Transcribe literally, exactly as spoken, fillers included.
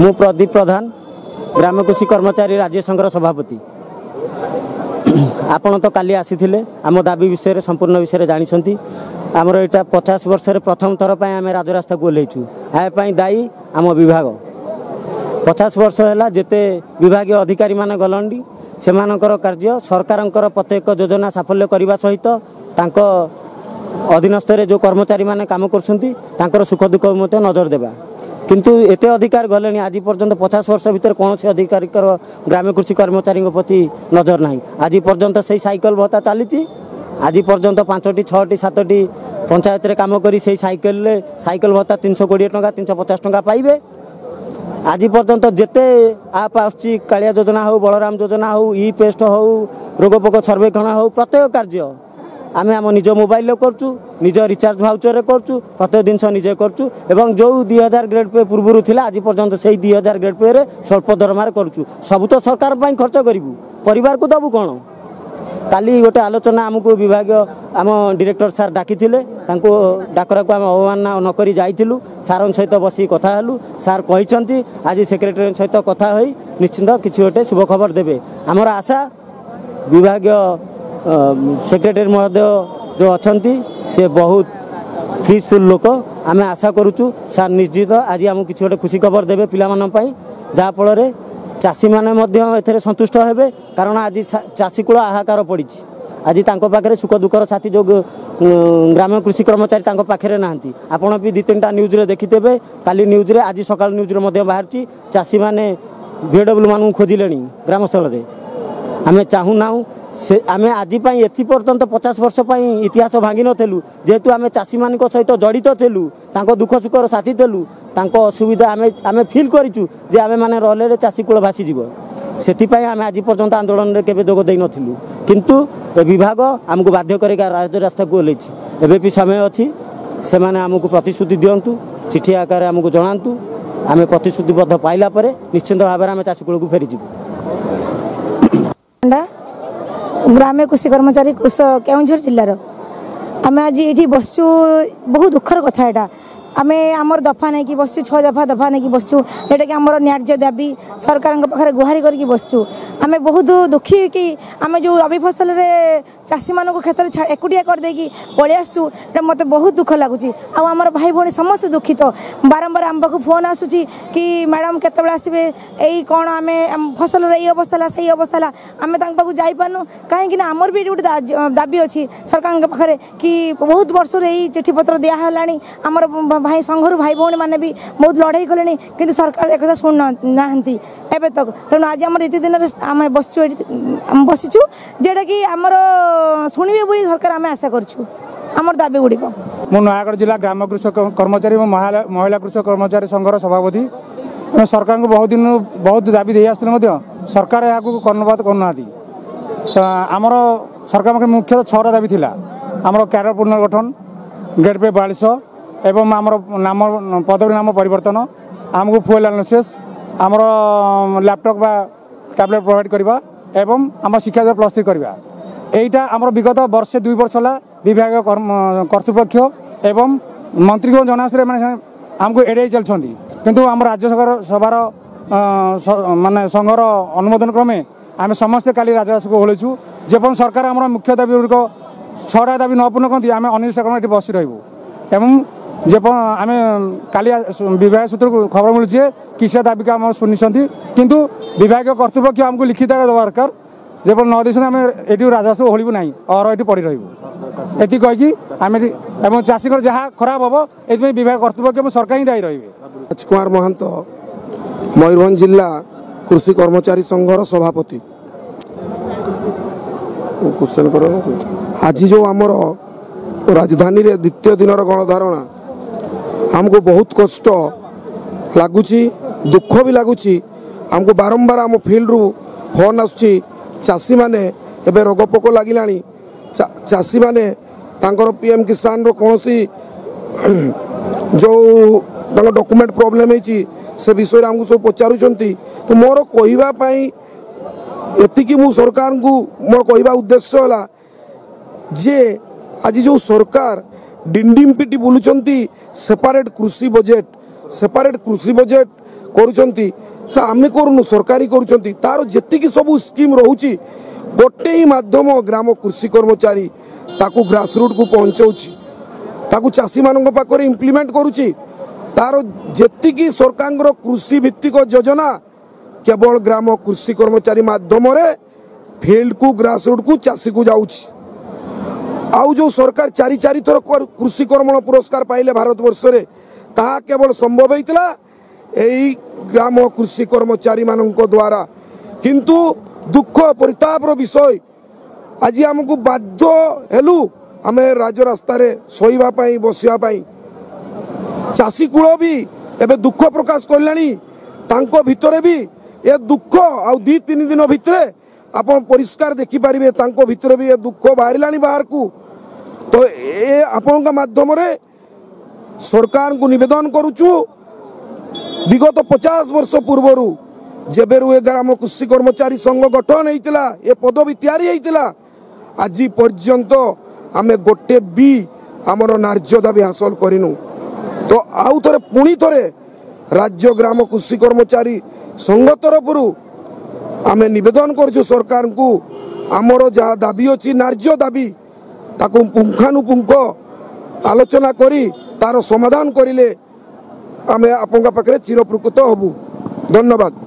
मु प्रदीप प्रधान ग्राम कृषि कर्मचारी राज्य संघर सभापति। आपण तो काली आसी आम दाबी विषय संपूर्ण विषय जानते आमर यहाँ पचास वर्ष प्रथम थर पर आम राजरास्ता को ओह्लैचु। यापाई दायी आम विभाग पचास वर्ष है जिते विभाग अधिकारी मान गलंडी से कार्य सरकार प्रत्येक योजना साफल्य करने सहित अधीनस्थ जो कर्मचारी माने काम कर सुख दुख मत नजर देवा किंतु एते अधिकार गले आज पर्यंत पचास वर्ष भितर कौन से अधिकारी ग्राम कृषि कर्मचारी प्रति नजर ना। आज पर्यंत से साइकिल भत्ता चली आज पर्यंत पांचटी छटी सातटी पंचायत रे काम करी से साइकिल साइकिल भत्ता तीन सौ कोड़े टाँह तीन सौ पचास टाँह पाइबे। आज पर्यंत जिते आप आसुची कालिया योजना हो बलराम योजना हो ई पेस्ट हो रोगपोक सर्वेक्षण हो प्रत्येक कार्य आम आम निज मोबाइल करचु निज रिचार्ज भाउचर करचु प्रत्येक जिनस निजे करचु एवं जो दुई हजार ग्रेड पे पूर्व थिला आज पर्यंत से दुई हजार ग्रेड पे रे स्वल्प दरमार करचु सब तो सरकार पाई खर्च करूँ परिवार को दबु कौन। काली गोटे आलोचना आमको विभाग आम डायरेक्टर सार डाकी डाकरा को आम अवमानना नक जाइलु सार सहित बसी कथा हेलु सार कहते आज सेक्रेटरी सहित कथा हो निश्चिंत किसी गोटे शुभ खबर देवे। आमर आशा विभाग सेक्रेटरी महोदय जो अच्छा से बहुत पीसफुल लोक आम आशा करुचु सार निश्चित आज आम किसी गोटे खुशी खबर देवे पिलामानपाई जहाँफल चाषी मैंने संतुष्ट हेबे कारण आज चाषी कूल हाहाकार पड़ी आज पाखे सुख दुखर छाती जो ग्राम कृषि कर्मचारी पाखे ना आपण भी दी तीन टा न्यूज रे देखिथे काली न्यूज रे आज सकाल न्यूज रे बाहर चाषी मैंने भिडब्ल्यू मान खोजिले ग्रामस्थल में आम चाहूना से आम आज एथि पर्यंत पचास वर्ष इतिहास भांगी नलु जेहेतु आम चाषी मान सहित जड़ित थिलु दुख सुखर साथी थिलु असुविधा आम आम फिल करूँ जे आम मैंने रही चाषी कूल भासीज से आम आज पर्यंत आंदोलन में केवे जोग दे नथिलु किंतु विभाग आमको बाध्य कर राजरास्ता को ओह्लैछि। एबे भी समय अच्छी से आमको प्रतिश्रुति दिंतु चिठी आकार आमको जनातु आम प्रतिश्रुतिबद्ध पाइला निश्चिंत भाव में आम चाषी कूल को फेरीजु। ग्राम कृषि कर्मचारी कृषक केउंझर जिलार आम आज ये बसचु बहुत दुखर कथा यहाँ आम आमर दफा नहीं कि बसचु छः दफा दफा नहीं कि बसचु यहाँ कि आमर न्याय्य दाबी सरकार पाखे गुहारी करके बसचु आम बहुत दुखी कि आम जो रबी फसल रे चाषी मान क्षेत्र एकुटिया करदेकी पलि आसु मत बहुत दुख लगुच आमर भाई भौणी समस्त दुखित तो बारंबार आम पाक फोन आसूची कि मैडम केतबेले आसबे एई कौन आम फसल रे अवस्था से अवस्था आम पाक जापारनु कहीं आमर भी गोटे दाबी अच्छी सरकार पाखे कि बहुत वर्ष चिठी पत्र दिहला आमर भाई संघर भाई भौणी मैंने भी बहुत लड़ाई कले कि सरकार एक शुणु ना एवं तक तेणु आज आम दीदी दिन आम बसचु बसीचु जेटा कि आमर शुणे बोली सरकार आम आशा करूँ आमर दाबी गुड़िक। मु नयागढ़ जिला ग्राम कृषक कर्मचारी महिला कृषक कर्मचारी संघर सभापति सरकार को बहुत दिन बहुत दाबी दे आसुले सरकार यहाँ कर्णपात करना आमर सरकार मुख्यतः छटा दाबी थिला आमर क्याडर पुनर्गठन गेट पे बयालीस एवं आमर नाम पदवी नाम परिवर्तन आमको फुएल एनालिसिस आमर लैपटॉप बा टैबलेट प्रोवाइड करवा एवं आम शिक्षा प्लस थ्री करवा एटा आमर विगत वर्षे दुई वर्ष है विभाग कर्तृपक्ष एवं मंत्री को जनासरे मैंने आमको एड़े चलती किंतु आम राज्य सभार माने संघर अनुमोदन क्रमे आम समस्ते काली राजरास्ता को ओह्लैचु जेपन सरकार आम मुख्य दाबी गुड़िक छटा दाबी न पूर्ण करती आम अनिर्दिष्ट क्रम ये बस रही एवं जेप आम काली विभाग सूत्र खबर मिलूँ किसी दाबी आम शुणी किंतु विभाग कर्तृपक्ष आमको लिखित दरकार जेप न दे आम ये राजस्व ओह्लू ना और ये पड़ रही ये कहीकि आम चाषी जहाँ खराब हम ये विभाग कर्तृपक्ष सरकार ही दायी रही। राजकुमार महांत मयूरभंज जिला कृषि कर्मचारी संघर सभापति। क्वेश्चन करो आज जो आमर राजधानी रे द्वितीय दिन गणधारणा हमको बहुत कष्ट लगुच दुख भी लगुच हमको बारंबार आम फील्ड रू फोन आसुची चाषी माने एबे रोग पोक लगिला चा, चाषी माने तांकर पीएम किसान रो कोनसी जो डॉक्यूमेंट प्रॉब्लम है से विषय हमको सब पचारुचंती तो मोर कहवा पाई एतिकी मु सरकार को मोर कहवा उद्देश्य होला जे आज जो सरकार डिंडिम पिटी बुलुचंती सेपरेट कृषि बजेट सेपरेट कृषि बजेट କରୁଛନ୍ତି आमे करूनु सरकारी करुछंती तार जेतिकी सब स्कीम रहुची गोटे ही माध्यम ग्राम कृषि कर्मचारी ताकू ग्रासरूट को पहुंचाउची ताकू चाषी मानक पाखरे इम्प्लीमेंट करुची तार जेतिकी सरकार कृषि भित्तिक योजना केवल ग्राम कृषि कर्मचारी माध्यम रे फील्ड को ग्रासरूट को चाषी को जाउची आउ जो सरकार चारि चारि थर कृषि कर्मण पुरस्कार पाइले भारत वर्ष रे ताहा केवल संभव होइतला एई ग्राम कृषि कर्मचारी मानक द्वारा किंतु दुख परितापर विषय आज आमको बाध्य हेलु आमे राजरास्ता रे सोइबा पई बसिबा पई चाषी कूल भी एबे दुख प्रकाश करलानी तांको भितरे भी ए दुख आ दी तीन दिन भितरे आपण परिष्कार देखि पारिबे तांको भितरे भी ए दुख बाहरिलानी बाहर को तो ए आपनका माध्यम रे सरकार को निवेदन करूछु विगत पचास वर्ष पूर्व जेबेरु ए ग्राम कृषि कर्मचारी संघ गठन होइतिला ए पदवी तैयारी होइतिला आज पर्यंत आमे गोटे भी आमर न्याय्य दाबी हासिल करिनु तो आउ थरे पुणी थरे राज्य ग्राम कृषि कर्मचारी संघ तरफ आमे निवेदन करछु सरकार को आमर जहाँ दाबी अछि न्याय्य दाबी ताकू पुंखानुपुंख आलोचना करी तार समाधान करिले आमे आपनका पाखरे चिरप्रकृत हबु। धन्यवाद।